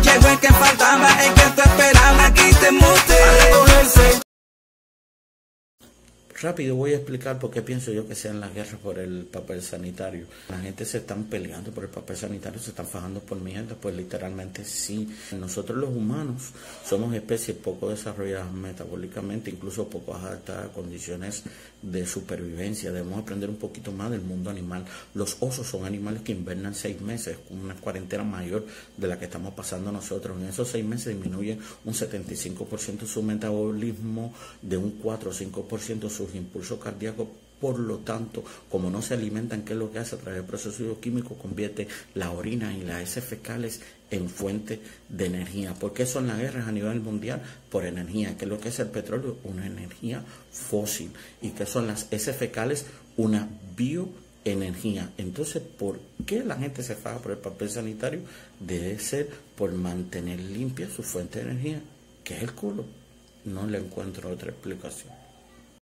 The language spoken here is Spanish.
Llegó el que faltaba, el que tú esperabas, aquí te mute. Rápido voy a explicar por qué pienso yo que sean las guerras por el papel sanitario. La gente se están peleando por el papel sanitario, se están fajando por mierda, pues literalmente sí. Nosotros los humanos somos especies poco desarrolladas metabólicamente, incluso poco adaptadas a condiciones de supervivencia. Debemos aprender un poquito más del mundo animal. Los osos son animales que invernan 6 meses, con una cuarentena mayor de la que estamos pasando nosotros. En esos 6 meses disminuye un 75% su metabolismo, de un 4 o 5% sus impulsos cardíacos. Por lo tanto, como no se alimentan, ¿qué es lo que hace? A través del proceso bioquímico convierte la orina y las heces fecales en fuente de energía. ¿Por qué son las guerras a nivel mundial? Por energía. ¿Qué es lo que es el petróleo? Una energía fósil. ¿Y qué son las heces fecales? Una bioenergía. Entonces, ¿por qué la gente se faja por el papel sanitario? Debe ser por mantener limpia su fuente de energía, que es el culo. No le encuentro otra explicación.